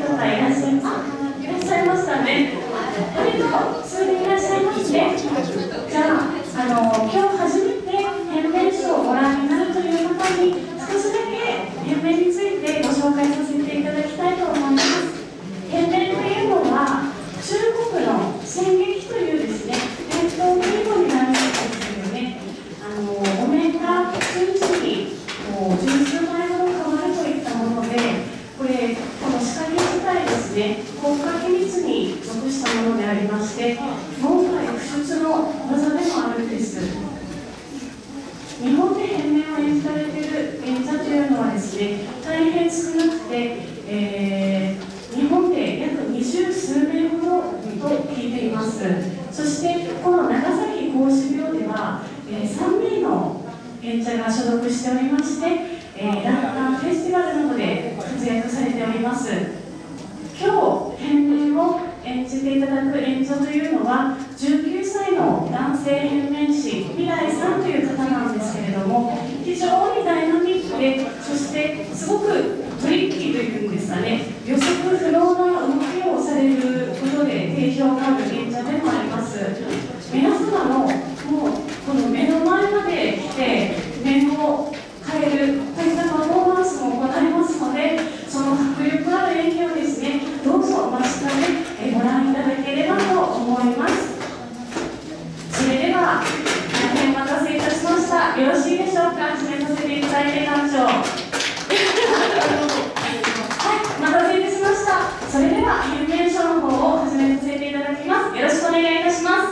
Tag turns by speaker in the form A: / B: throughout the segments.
A: 方いらっしゃいます。いらっしゃいましたね。割と数人いらっしゃいますね。じゃあ、今日初めて変面書をご覧になるという方に少しだけ変面についてご紹介させていただきたいと思います。変面というのは中国の戦劇というですね、伝統芸能になるんですよね。お面が数日に十数枚ほど変わるといったもので、この仕掛け自体ですね、国家秘密に属したものでありまして、門外不出の技でもあるんです。日本で変面を演じられている演者というのはですね、大変少なくて、日本で約20数名ほどと聞いています。そしてこの長崎孔子廟では、3名の演者が所属しておりまして、ランタンフェスティバルなどで活躍されております。今日変面を演じていただく演者というのは19歳の男性変面師未来さんという方なんですけれども、非常にダイナミックで、そしてすごくトリッキーというんですかね、予測不能な動きをされることで定評がある演者でもあります。皆様のもうこの目の前まで来て面を変えるといったパフォーマンスも行いますので、その迫力ある演技をですね、どうぞ間近でご覧いただければと思います。それでは大変お待たせいたしました。よろしいでしょうか。始めさせていただいて館長はい、お待たせいたしました。それでは変面書の方を始めさせていただきます。よろしくお願いいたします。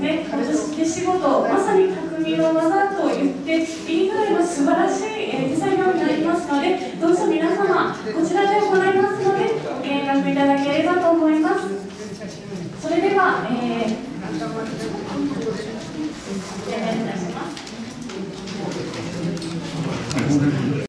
A: ね、手仕事、まさに匠の技と言っていいぐらいの素晴らしい手作業になりますので、どうぞ皆様、こちらで行いますので、ご見学いただければと思います。それでは、お願いいたします。